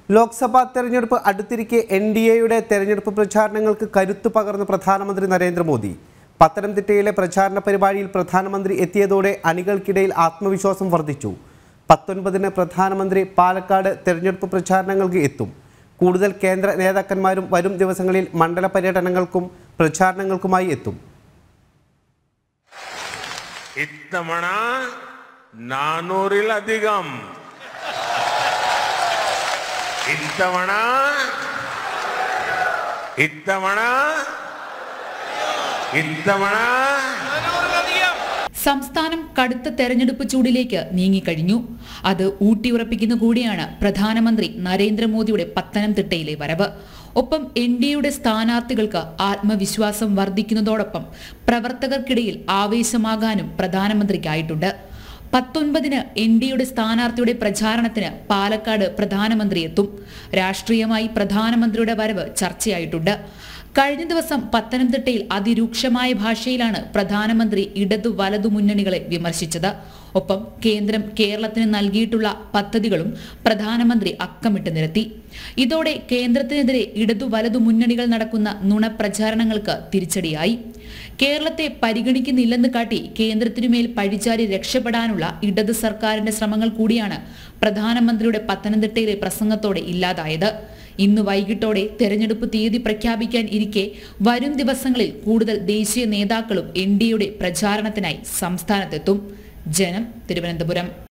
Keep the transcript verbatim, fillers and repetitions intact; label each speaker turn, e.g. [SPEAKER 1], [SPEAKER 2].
[SPEAKER 1] ലോക്സഭാ തെരഞ്ഞെടുപ്പ് അടുത്തിരിക്കെ N D എയുടെ തെരഞ്ഞെടുപ്പ് പ്രചാരണങ്ങൾക്ക് കരുത്തു പകർന്ന് പ്രധാനമന്ത്രി നരേന്ദ്രമോദി. പത്തനംതിട്ടയിലെ പ്രചാരണ പരിപാടിയിൽ പ്രധാനമന്ത്രി എത്തിയതോടെ അണികൾക്കിടയിൽ ആത്മവിശ്വാസം വർദ്ധിച്ചു. പത്തൊൻപതിന് പ്രധാനമന്ത്രി പാലക്കാട് തെരഞ്ഞെടുപ്പ് പ്രചാരണങ്ങൾക്ക് എത്തും. കൂടുതൽ കേന്ദ്ര നേതാക്കന്മാരും വരും ദിവസങ്ങളിൽ മണ്ഡല പര്യടനങ്ങൾക്കും പ്രചാരണങ്ങൾക്കുമായി എത്തും.
[SPEAKER 2] ഇത്തവണ നാനൂറിലധികം ഇത്തവണ ഇത്തവണ ഇത്തവണ
[SPEAKER 3] സംസ്ഥാനം കടുത്ത തെരഞ്ഞെടുപ്പ് ചൂടിലേക്ക് നീങ്ങിക്കഴിഞ്ഞു. അത് ഊട്ടിയുറപ്പിക്കുന്ന കൂടിയാണ് പ്രധാനമന്ത്രി നരേന്ദ്രമോദിയുടെ പത്തനംതിട്ടയിലെ വരവ്. ഒപ്പം എൻ ഡി എയുടെ സ്ഥാനാർത്ഥികൾക്ക് ആത്മവിശ്വാസം വർദ്ധിക്കുന്നതോടൊപ്പം പ്രവർത്തകർക്കിടയിൽ ആവേശമാകാനും പ്രധാനമന്ത്രിക്കായിട്ടുണ്ട്. പത്തൊൻപതിന് എൻ ഡി എയുടെ സ്ഥാനാർത്ഥിയുടെ പ്രചാരണത്തിന് പാലക്കാട് പ്രധാനമന്ത്രി എത്തും. രാഷ്ട്രീയമായി പ്രധാനമന്ത്രിയുടെ വരവ് ചർച്ചയായിട്ടുണ്ട്. കഴിഞ്ഞ ദിവസം പത്തനംതിട്ടയിൽ അതിരൂക്ഷമായ ഭാഷയിലാണ് പ്രധാനമന്ത്രി ഇടതു വലതു മുന്നണികളെ വിമർശിച്ചത്. ഒപ്പം കേന്ദ്രം കേരളത്തിന് നൽകിയിട്ടുള്ള പദ്ധതികളും പ്രധാനമന്ത്രി അക്കമിട്ട് നിരത്തി. ഇതോടെ കേന്ദ്രത്തിനെതിരെ ഇടതു വലതു മുന്നണികൾ നടക്കുന്ന നുണപ്രചാരണങ്ങൾക്ക് തിരിച്ചടിയായി. കേരളത്തെ പരിഗണിക്കുന്നില്ലെന്ന് കാട്ടി കേന്ദ്രത്തിനുമേൽ പഴിചാരി രക്ഷപ്പെടാനുള്ള ഇടത് സർക്കാരിന്റെ ശ്രമങ്ങൾ കൂടിയാണ് പ്രധാനമന്ത്രിയുടെ പത്തനംതിട്ടയിലെ പ്രസംഗത്തോടെ ഇല്ലാതായത്. ഇന്ന് വൈകിട്ടോടെ തെരഞ്ഞെടുപ്പ് തീയതി പ്രഖ്യാപിക്കാൻ ഇരിക്കെ വരും ദിവസങ്ങളിൽ കൂടുതൽ ദേശീയ നേതാക്കളും എൻ ഡി എയുടെ പ്രചാരണത്തിനായി സംസ്ഥാനത്തെത്തും. ജനം, തിരുവനന്തപുരം.